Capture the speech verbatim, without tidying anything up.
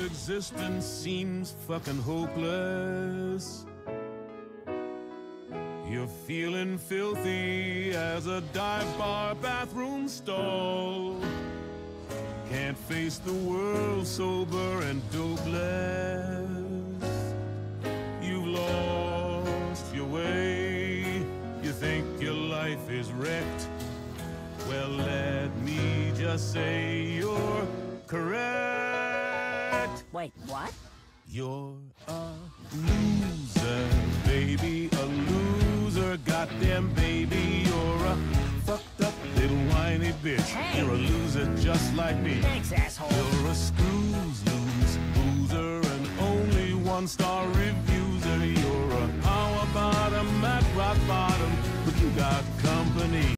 existence seems fucking hopeless. You're feeling filthy as a dive bar bathroom stall. Can't face the world sober and dopeless. You've lost your way. You think your life is wrecked. Well, let me just say you're correct. Wait, what? You're a loser, baby, a loser, goddamn baby. You're a fucked up little whiny bitch. Hey. You're a loser just like me. Thanks, asshole. You're a screws loose loser and only one star reviewer. You're a power bottom at rock bottom, but you got company.